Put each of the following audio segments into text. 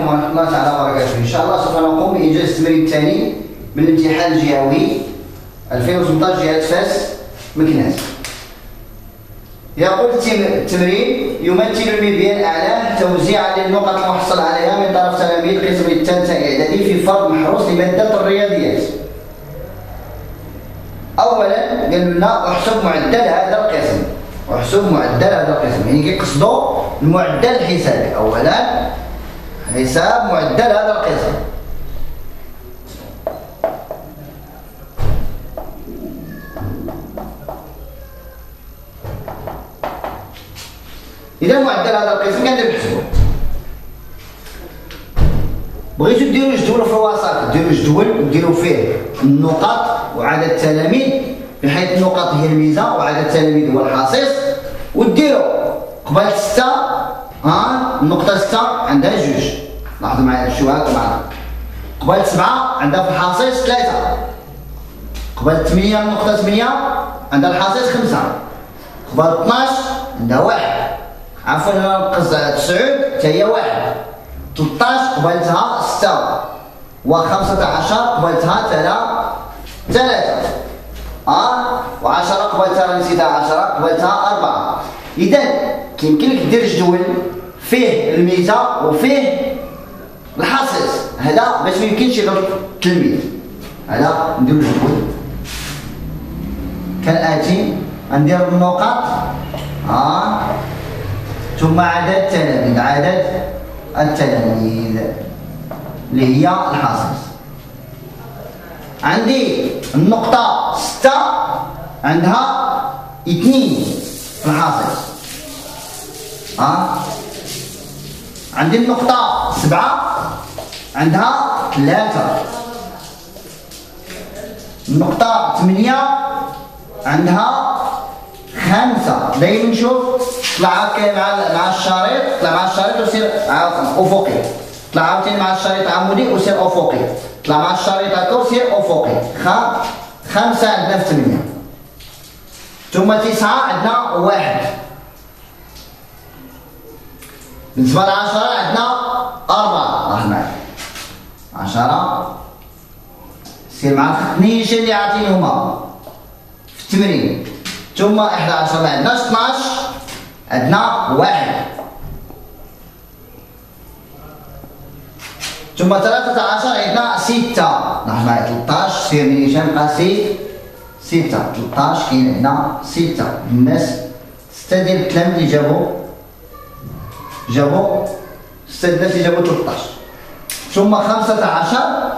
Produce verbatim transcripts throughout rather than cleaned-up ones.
عليكم ورحمة الله تعالى وبركاته. إن شاء الله سوف نقوم بإنجاز التمرين الثاني من الامتحان الجهوي ألفين وثمنطاش جهة فاس مكناس. يقول التمرين: يمثل المبيان أعلاه توزيعا للنقط المحصل عليها من طرف تلاميذ القسم الثالث الإعدادي في فرض محروس لمادة الرياضيات. أولا قالوا لنا احسب معدل هذا القسم، احسب معدل هذا القسم، يعني كيقصدوا المعدل الحسابي. أولا حساب معدل هذا القسم. إذا معدل هذا القسم كندير نحسبو. بغيتو ديروا جدول في الوسط، ديروا جدول ديروا فيه النقط وعدد التلاميذ، بحيث النقط هي الميزة وعدد التلاميذ هو الحصيص، وديروا قبل ستة ها النقطة ستة عندها جوج، لاحظوا معايا شو هاك معنا. قبل سبعة عندها في الحصيص ثلاثة. قبل ثمانية النقطة ثمانية عندها الحصيص خمسة. قبل اثناش عندها واحد. عفوا ناقص تسعود حتى هي واحد. ثلاثطاش قبلتها ستة. وخمسة عشر قبلتها ثلاثة. اه وعشرة قبلتها نسيتها عشرة قبلتها أربعة. إذا كيمكن لك دير جدول فيه الميزة وفيه الحصيص، هذا باش ما يمكنش يغلط التلميذ. هذا نديرو جدول كالآتي: غندير النقط ها ثم عدد التلاميذ، عدد التلاميذ اللي هي الحصيص. عندي النقطة ستة عندها اثنين في الحصيص. ها عندي النقطة سبعة عندها ثلاثة. النقطة ثمانية عندها خمسة. دايما نشوف طلع هكا مع مع الشريط، طلع مع الشريط وسير افقي، طلع عاوتاني مع الشريط عمودي وسير افقي، طلع مع الشريط هكا وسير افقي. خمسة عندنا في ثمانية. ثم تسعة عندنا واحد. بالنسبة لعشرة عندنا أربعة. راح معايا عشرة سير مع الخطنيشة اللي عاطينهما في التمرين. ثم إحدى عشر ما عندناش، اثناش عندنا واحد. ثم ثلاثة عشر عندنا ستة. لاحظ معايا ثلاثطاش سير نيشان بقى سي ستة. ثلاثطاش كاين عندنا ستة. الناس ستة ديال التلاميذ اللي جابو جابو ستة الناس اللي جابو ثلاثطاش. ثم خمسة عشر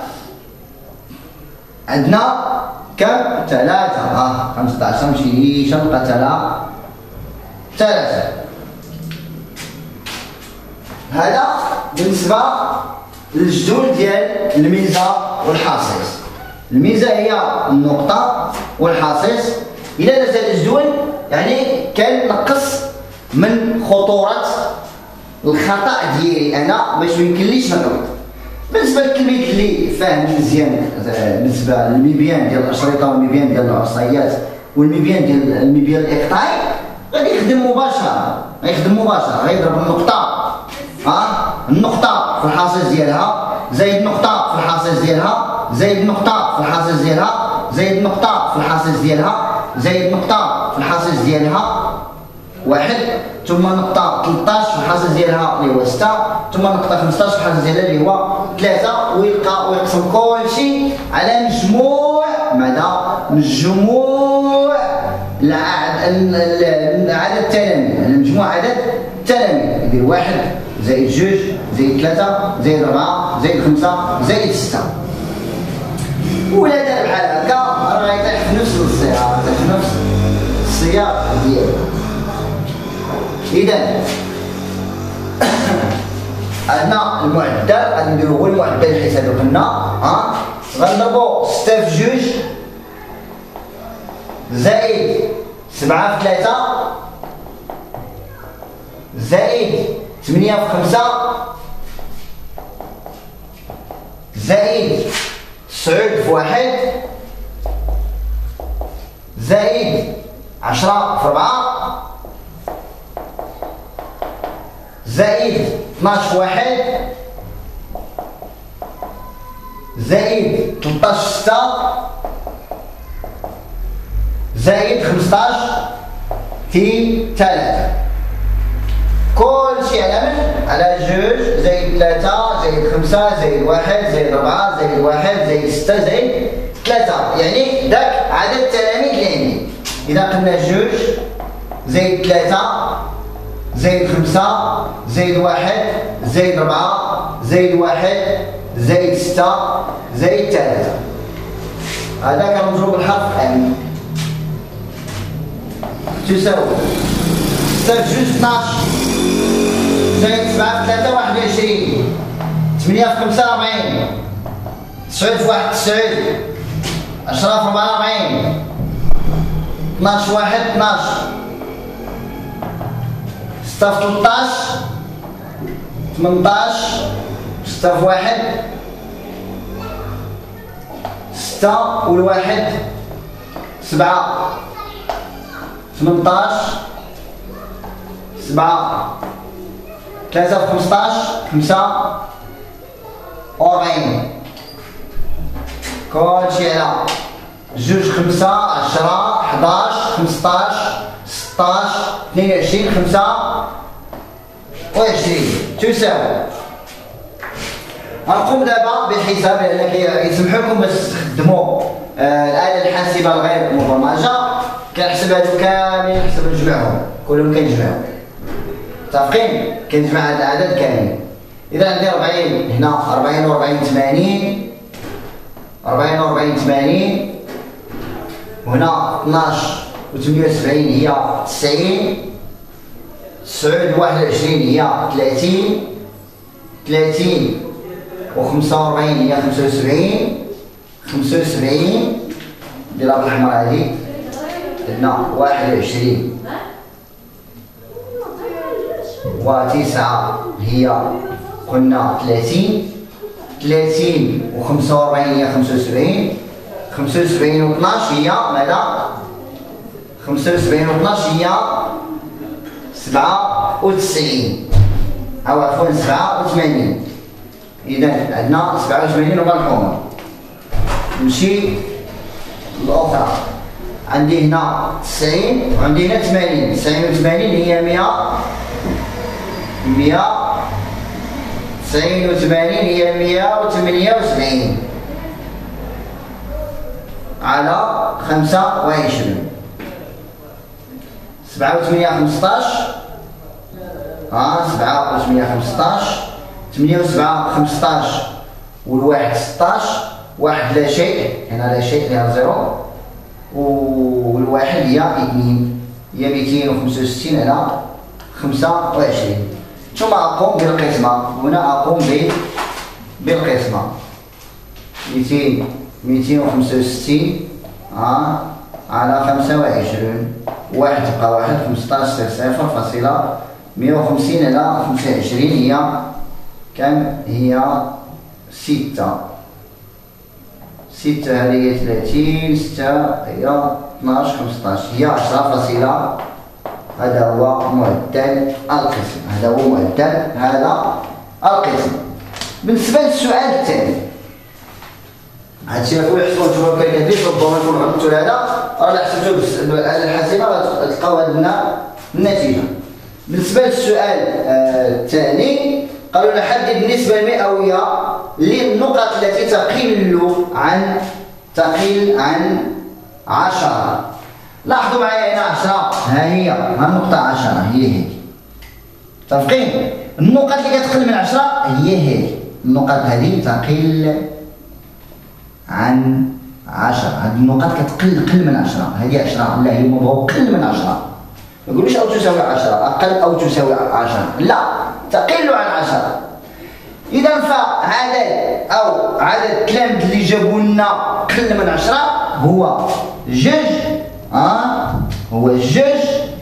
عندنا كم؟ ثلاثة. اه خمسة عشر نمشي نيشان بقى ثلاثة ثلاثة. هذا بالنسبة للجدول ديال الميزة والحصيص. الميزة هي النقطة والحصيص. إلا نزل الجدول يعني كنقص من خطورة الخطأ ديالي أنا باش ميمكنليش نغلط. بالنسبة للتلميذ اللي فاهم مزيان بالنسبة للمبيان ديال الأشرطة والمبيان ديال العصايات والمبيان ديال المبيان الإقطاعي، غادي يخدم مباشرة، غيخدم مباشرة، غيضرب النقطة ها النقطة في الحصيص ديالها زايد نقطة في الحصيص ديالها زايد نقطة في الحصيص ديالها زايد نقطة في الحصيص ديالها زايد نقطة في الحصيص ديالها واحد. ثم نقطة ثلاثطاش في الحصيص ديالها اللي هو ستة. ثم نقطة خمسطاش في الحصيص ديالها اللي هو ثلاثة. ويلقى ويقسم كلشي على مجموع ماذا؟ مجموع عدد التلاميذ، على مجموع عدد التلاميذ. يدير واحد زائد جوج زائد ثلاثة زائد أربعة زائد خمسة زائد ستة. ولا دار بحال هكا راه غيطيح في نفس السياق، في نفس السياق ديالو. إذا عندنا المعدل، غادي نديرو هو المعدل الحسابي. قلنا ها غنضربو ستة في جوج زائد سبعة في ثلاثة زائد ثمانية في خمسة زائد تسعود في واحد زائد عشرة في أربعة زائد اثناش في واحد زائد تلطاش ستة زائد خمسطاش في ثلاثة. كلشي على من؟ على جوج زائد ثلاثة زائد خمسة زائد واحد زائد أربعة زائد واحد زائد ستة زائد ثلاثة، يعني داك عدد التلاميذ اللي عندي. إذا قلنا جوج زائد ثلاثة زائد خمسة زائد واحد زائد أربعة زائد واحد زائد ستة زائد ثلاثة، هذا كنرجعو بالحرف الألف تساوي ستة في جوج اثناش زائد سبعة في ثلاثة واحد وعشرين، ثمانية في خمسة أربعين، تسعود في واحد تسعود، عشرة في أربعة أربعين، اثناش في واحد اثناش، ستة في تلطاش ثمنطاش، ستة في واحد ستة والواحد سبعة، ثمنطاش سبعة، ثلاثة في خمسطاش خمسة وأربعين، كلشي على جوج خمسة عشرة حداش خمسطاش ستطاش اثنين وعشرين خمسة وعشرين تساوي. غنقوم دابا بالحساب لأن يسمحوا لكم باش تستخدموا الآلة الحاسبة الغير مبرمجة. كنحسب هادو كاملين، نحسب نجمعهم كلهم كنجمعهم، متفقين؟ كنجمع هاد الأعداد كاملين. إذا عندي أربعين هنا، أربعين و أربعين ثمانين، أربعين و أربعين ثمانين، وهنا اثناش و ثمانية وسبعين هي تسعين، تسعود و واحد وعشرين هي ثلاثين، ثلاثين و خمسة وأربعين هي خمسة وسبعين، خمسة وسبعين نديرها بالأحمر هادي، عندنا واحد وعشرين وتسعة هي قلنا ثلاثين، ثلاثين و خمسة وأربعين هي خمسة وسبعين، خمسة وسبعين و اثناش هي ماذا؟ خمسة وسبعين و اثناش هي سبعة وتسعين، أو عفوا سبعة وثمانين. إذا عندنا سبعة وثمانين ومرحومة. نمشي الأخرى، عندي هنا تسعين وعندي هنا ثمانين، تسعين و ثمانين هي مية، مية، تسعين و ثمانين هي مية و ثمانية وسبعين على خمسة وعشرين، سبعة و ثمانية خمسطاش، ها سبعة و ثمانية خمسطاش، ثمانية و سبعة خمسطاش والواحد ستطاش، واحد لا شيء هنا لا شيء فيها زيرو، والواحد هي اثنين، هي مئتين وخمسة وستين على خمسة وعشرين. ثم أقوم بالقسمة، هنا أقوم بالقسمة، مئتين مئتين وخمسة وستين آه على خمسة وعشرين، واحد تبقى واحد، خمسطاش صفر صفر فاصلة مئة وخمسين على خمسة وعشرين هي كم؟ هي ستة، ستة هذه هي ثلاثين، ستة هي اثناش، خمسطاش هي عشرة فاصلة. هذا هو معدل القسم، هذا هو معدل هذا القسم. بالنسبة للسؤال الثاني، هادشي راكم يحسبوا نتوما كالكثير، ربما يكون عملتو هذا راه حسبتو بالآلة الحاسبة غتلقاو هاد النتيجة. بالنسبة للسؤال الثاني قالوا لنا حدد النسبة المئوية للنقط التي تقل عن تقل عن عشرة. لاحظوا معايا هنا عشرة، ها هي ها النقطة عشرة هي هيك، متفقين؟ النقط اللي كتقل من عشرة هي هيك، النقط هذه تقل عن عشرة، هذه النقط كتقل قل من عشرة، هذه عشرة، لا هما بغاو قل من عشرة، ما يقولوش أو تساوي عشرة، أقل أو تساوي عشرة، لا تقل عن عشرة. إذا فعدد أو عدد التلاميذ اللي جابوا لنا قل من عشرة هو جوج، ها هو جوج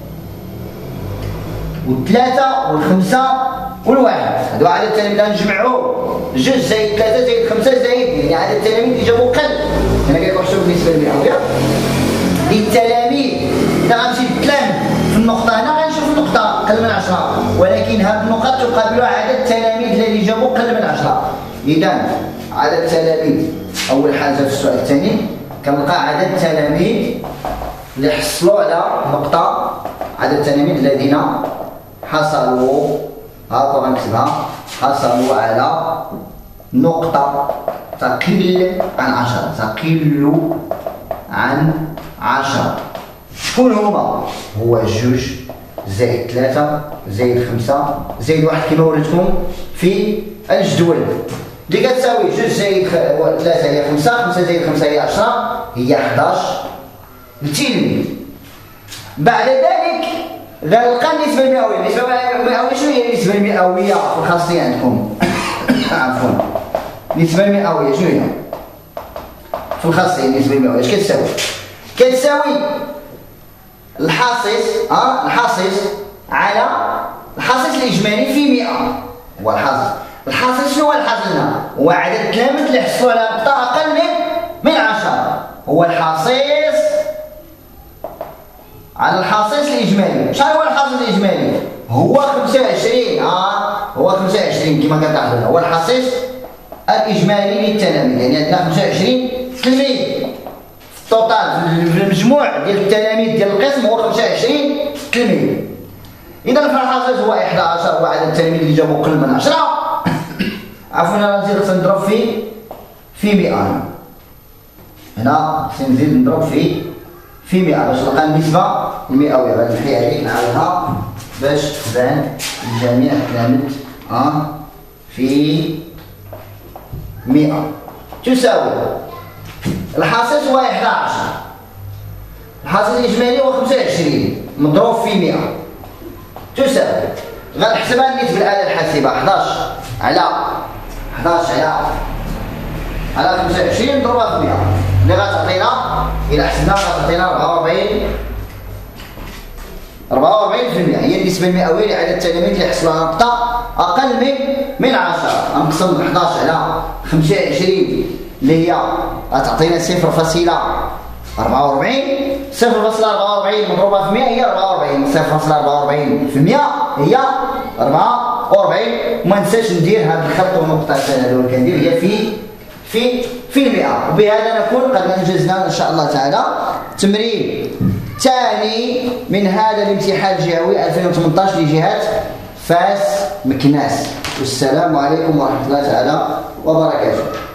والثلاثة والخمسة والواحد، هذو عدد التلاميذ اللي نجمعوه، جوج زائد ثلاثة زائد خمسة زائد، يعني عدد التلاميذ اللي جابوا قل. هنا كنحسبوا بالنسبة للمئوية للتلاميذ. إذا غنمشي للتلاميذ في النقطة هنا غنشوف النقطة قل من عشرة، ولكن هذه النقط تقابلها عدد التلاميذ الذي جابوا قل من عشرة. إذا عدد التلاميذ أول حاجة في السؤال الثاني كنلقى عدد التلاميذ اللي حصلوا على نقطة، عدد التلاميذ الذين حصلوا هاكا غنكتبها حصلوا على نقطة تقل عن عشرة، تقل عن عشرة. شكون هما؟ هو جوج زائد ثلاثة زائد خمسة زائد واحد كما وريتكم في الجدول اللي كتساوي جوج زائد ثلاثة هي خمسة، خمسة زائد خمسة هي عشرة، هي حداش تلميذ. بعد ذلك غنلقى النسبة المئوية. النسبة المئوية شنو هي النسبة المئوية في الخاصية عندكم؟ عفوا النسبة المئوية شنو هي؟ في الخاصية النسبة المئوية اش كتساوي؟ كتساوي الحاصص ها الحاصص على الحاصص الإجمالي في مئة. هو الحاصص الحاصص شنو هو الحاصص هنا؟ هو عدد التلاميذ اللي حصلوا على نقطة أقل من من عشرة، هو الحاصص على الحاصص الإجمالي. شحال هو الحاصص الإجمالي؟ هو خمسة وعشرين ها هو خمسة وعشرين كما كتلاحظون، هو الحاصص الإجمالي للتلاميذ، يعني عندنا خمسة وعشرين تلميذ في التوتال في المجموع ديال التلاميذ ديال القسم هو خمسة وعشرين تلميذ. إذا فالحاصص هو إحدى عشر هو عدد التلاميذ اللي جابوا أقل من عشرة. عفوا أنا نزيد خصني نضرب في في مئة، هنا خصني نزيد نضرب في في مئة باش نلقى النسبة المئوية. غنمحي عليك نعاودها باش تبان الجميع التلاميذ أه في مئة تساوي الحاصص هو إحدى عشر، الحاصص الإجمالي هو خمسة وعشرين مضروب في مئة تساوي غنحسبها النسبة الآلة الحاسبة حداش على حداش على على خمسة وعشرين نضربها في مئة اللي غتعطينا إلا حسبناها غتعطينا أربعة وأربعين أربعة وأربعين في المئة هي النسبة المئوية لعدد التلاميذ اللي حصلوا على نقطة أقل من من عشرة. غنقسم حداش على خمسة وعشرين اللي هي غتعطينا صفر فاصلة أربعة وأربعين، صفر فاصلة أربعة وأربعين مضروبة في مئة هي أربعة وأربعين، صفر فاصلة أربعة وأربعين في المئة هي أربعة وأربعين. وما ننساش ندير هذا الخط والنقطة هذا اللي كندير هي في في في المئة. وبهذا نكون قد أنجزنا إن شاء الله تعالى تمرين ثاني من هذا الامتحان الجهوي ألفين وثمانية عشر لجهة فاس مكناس. والسلام عليكم ورحمة الله تعالى وبركاته.